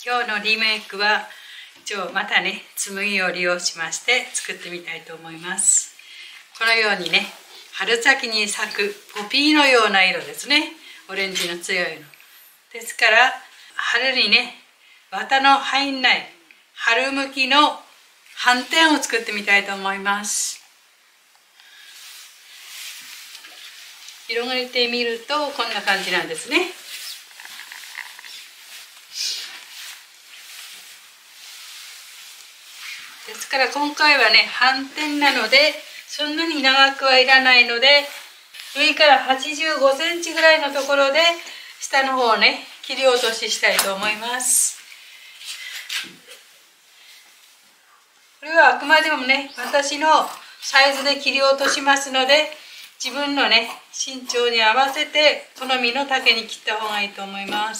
今日のリメイクは一応またね紬を利用しまして作ってみたいと思います。このようにね春先に咲くポピーのような色ですね。オレンジの強いのですから、春にね綿の入んない春向きの斑点を作ってみたいと思います。広げてみるとこんな感じなんですね。ですから今回はね斑点なのでそんなに長くはいらないので、上から85センチぐらいのところで下の方をね切り落とししたいと思います。これはあくまでもね私のサイズで切り落としますので、自分のね身長に合わせて好みの丈に切った方がいいと思います。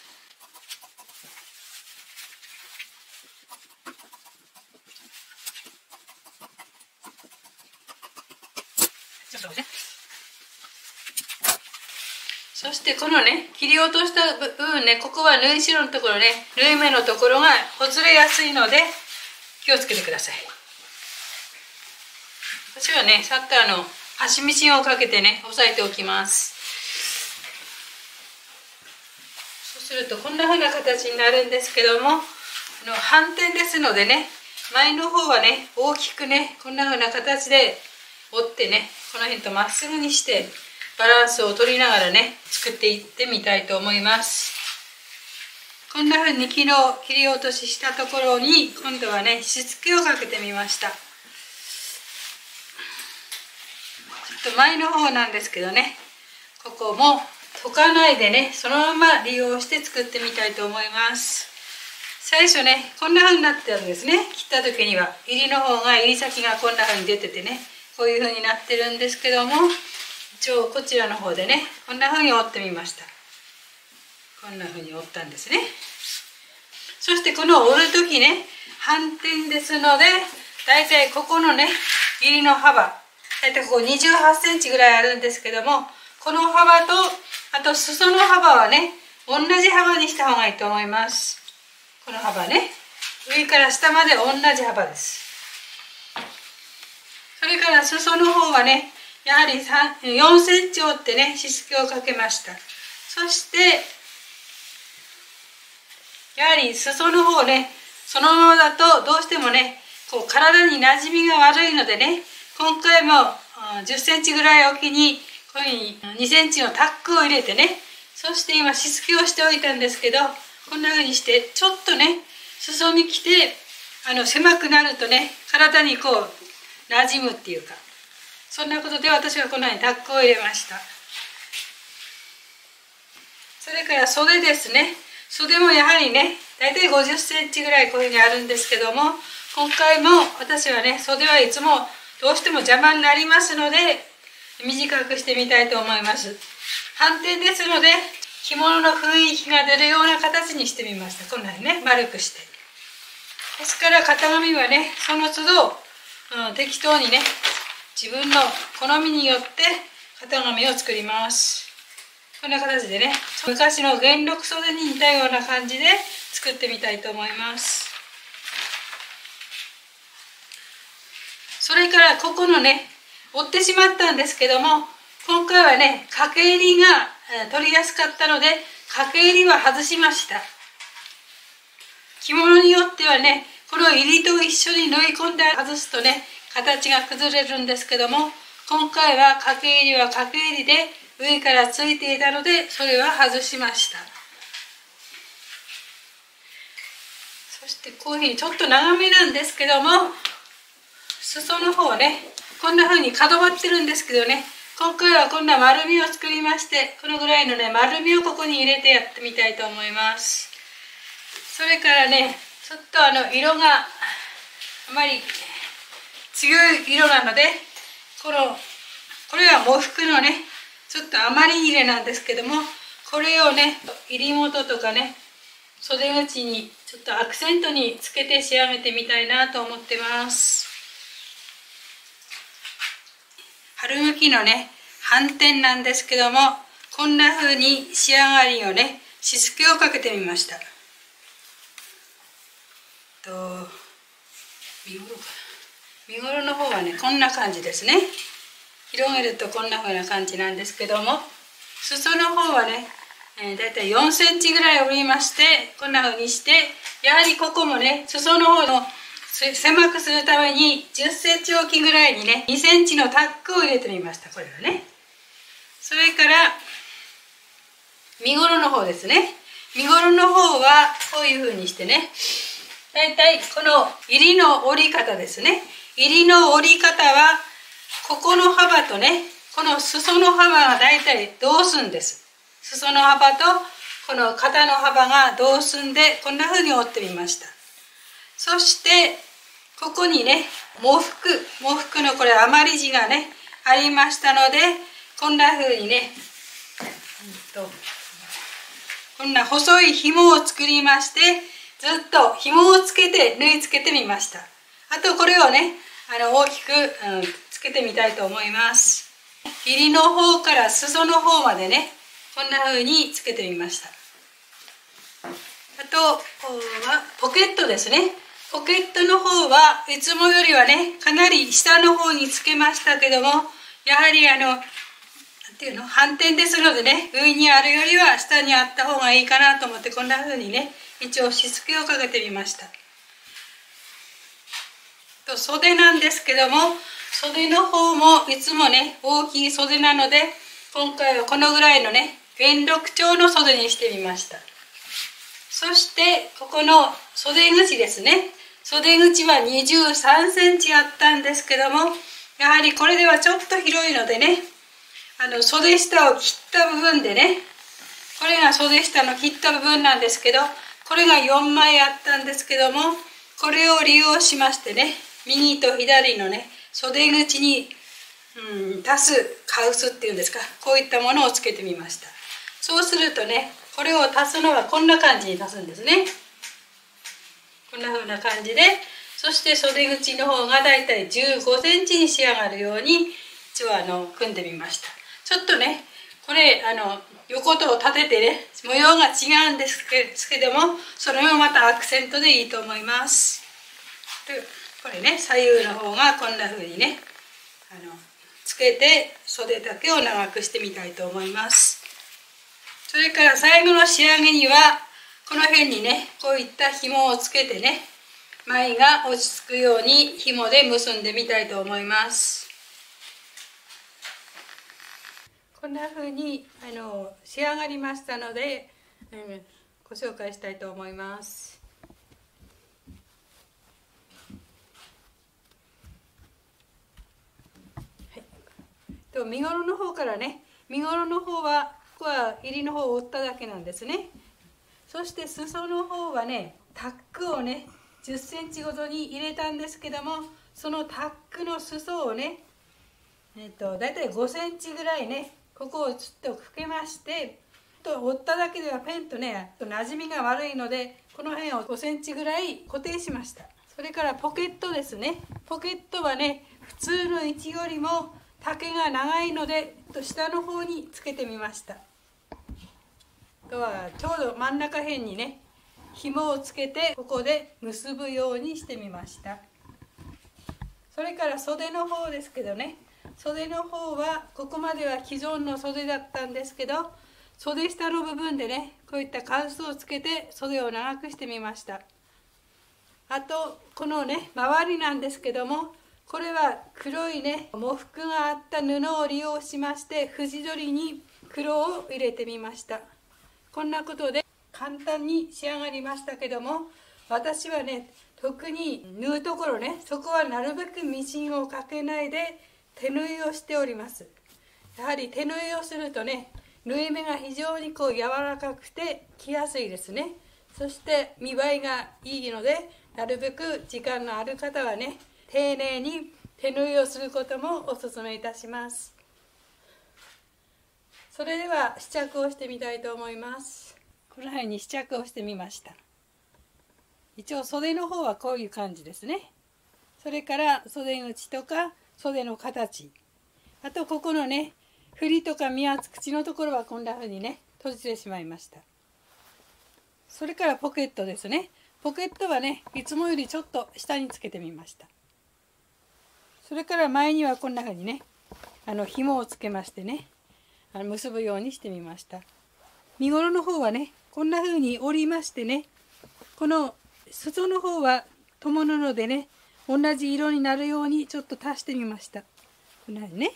そしてこのね切り落とした部分ね、ここは縫い代のところね、縫い目のところがほつれやすいので気をつけてください。私はねさっと箸ミシンをかけてね押さえておきます。そうするとこんな風な形になるんですけども、斑点ですのでね、前の方はね大きくねこんな風な形で折ってね、この辺とまっすぐにしてバランスを取りながらね作っていってみたいと思います。こんな風に昨日切り落とししたところに今度はねしつけをかけてみました。ちょっと前の方なんですけどね、ここも解かないでねそのまま利用して作ってみたいと思います。最初ねこんな風になってるんですね。切った時には襟の方が、襟先がこんな風に出ててね、こういう風になってるんですけども、一応こちらの方でねこんな風に折ってみました。こんな風に折ったんですね。そしてこの折る時ね斑点ですので、だいたいここのね襟の幅、だいたいここ28センチぐらいあるんですけども、この幅とあと裾の幅はね同じ幅にした方がいいと思います。この幅ね、上から下まで同じ幅です。それから裾の方はねやはり4センチ折ってねしつけをかけました。そしてやはり裾の方ね、そのままだとどうしてもねこう体に馴染みが悪いのでね、今回も10センチぐらいおきにこういうふうに2センチのタックを入れてね、そして今しつけをしておいたんですけど、こんなふうにしてちょっとね裾に来て狭くなるとね体にこう馴染むっていうか、そんなことで私はこのようにタックを入れました。それから袖ですね。袖もやはりねだいたい50センチぐらいこういうふうにあるんですけども、今回も私はね袖はいつもどうしても邪魔になりますので短くしてみたいと思います。斑点ですので着物の雰囲気が出るような形にしてみました。こんなにね丸くして、ですから型紙はねその都度、適当にね自分の好みによって型紙を作ります。こんな形でね昔の元禄袖に似たような感じで作ってみたいと思います。それからここのね折ってしまったんですけども、今回はね掛け襟が取りやすかったので掛け襟は外しました。着物によってはねこの襟と一緒に縫い込んで外すとね形が崩れるんですけども、今回は掛け襟は掛け襟で上からついていたのでそれは外しました。そしてこういうふうにちょっと長めなんですけども、裾の方ねこんな風に角張ってるんですけどね、今回はこんな丸みを作りまして、このぐらいのね丸みをここに入れてやってみたいと思います。それからねちょっと色があまり強い色なので、これは喪服のねちょっと余り入れなんですけども、これをね襟元とかね袖口にちょっとアクセントにつけて仕上げてみたいなと思ってます。春向きのね斑点なんですけども、こんな風に仕上がりをねしつけをかけてみました。 身ごろかな、身ごろの方はねこんな感じですね。広げるとこんな風な感じなんですけども、裾の方はね、だいたい4センチぐらい折りまして、こんな風にして、やはりここもね裾の方の狭くするために10センチ置きぐらいにね2センチのタックを入れてみました。これはね。それから身ごろの方ですね。身ごろの方はこういう風にしてね、だいたいこの襟の折り方ですね。襟の折り方はここの幅とねこの裾の幅がだいたい同寸です。裾の幅とこの肩の幅が同寸でこんな風に折ってみました。そしてここにね喪服のこれ余り地がねありましたので、こんな風にねこんな細い紐を作りまして、ずっと紐をつけて縫い付けてみました。あとこれをね大きく、つけてみたいと思います。襟の方から裾の方までねこんな風につけてみました。あとはポケットですね。ポケットの方はいつもよりはねかなり下の方につけましたけども、やはりなんていうの反転ですのでね、上にあるよりは下にあった方がいいかなと思って、こんな風にね一応しつけをかけてみました。と袖なんですけども、袖の方もいつもね大きい袖なので、今回はこのぐらいのね元禄調の袖にしてみました。そしてここの袖口ですね。袖口は23センチあったんですけども、やはりこれではちょっと広いのでね、袖下を切った部分でね、これが袖下の切った部分なんですけど、これが4枚あったんですけども、これを利用しましてね、右と左のね袖口に、足すカウスっていうんですか、こういったものをつけてみました。そうするとね、これを足すのはこんな感じに足すんですね。こんな風な感じで、そして袖口の方がだいたい15センチに仕上がるように一応組んでみました。ちょっとねこれ横と立ててね模様が違うんですけども、それもまたアクセントでいいと思います。でこれね左右の方がこんな風にねつけて袖だけを長くしてみたいと思います。それから最後の仕上げにはこの辺にねこういった紐をつけてね、前が落ち着くように紐で結んでみたいと思います。こんな風に仕上がりましたので、ご紹介したいと思います。身ごろの方からね、身ごろの方はここは襟の方を折っただけなんですね。そして裾の方はねタックをね10センチごとに入れたんですけども、そのタックの裾をねだいたい5センチぐらいね、ここをちょっとかけまして、折っただけではペンとね馴染みが悪いので、この辺を5センチぐらい固定しました。それからポケットですね。ポケットはね普通の位置よりも丈が長いので下の方につけてみました。あとはちょうど真ん中辺にね紐をつけてここで結ぶようにしてみました。それから袖の方ですけどね、袖の方はここまでは既存の袖だったんですけど、袖下の部分でねこういったカウスをつけて袖を長くしてみました。あとこのね周りなんですけども、これは黒いね喪服があった布を利用しまして、縁取りに黒を入れてみました。こんなことで簡単に仕上がりましたけども、私はね特に縫うところね、そこはなるべくミシンをかけないで手縫いをしております。やはり手縫いをするとね縫い目が非常に柔らかくて着やすいですね。そして見栄えがいいので、なるべく時間のある方はね丁寧に手縫いをすることもお勧めいたします。それでは試着をしてみたいと思います。この辺に試着をしてみました。一応袖の方はこういう感じですね。それから袖口とか袖の形、あとここのね振りとか見厚口のところはこんな風にね閉じてしまいました。それからポケットですね。 ポケットはねいつもよりちょっと下につけてみました。それから前にはこんな風にね紐をつけましてね結ぶようにしてみました。身ごろの方はねこんな風に折りましてね、この裾の方は共布でね同じ色になるようにちょっと足してみました。こんな風にね。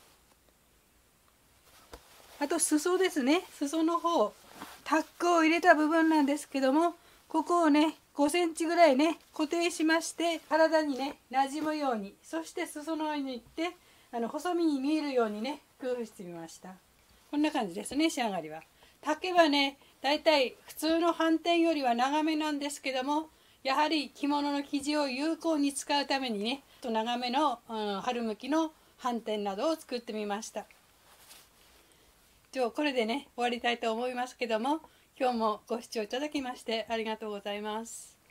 あと裾ですね。裾の方タックを入れた部分なんですけども、ここをね5センチぐらいね固定しまして体にね馴染むように、そして裾の上に行って細身に見えるようにね工夫してみました。こんな感じですね、仕上がりは。丈はねだいたい普通の斑点よりは長めなんですけども、やはり着物の生地を有効に使うためにね長めの、春向きの斑点などを作ってみました。今日これでね終わりたいと思いますけども、今日もご視聴いただきましてありがとうございます。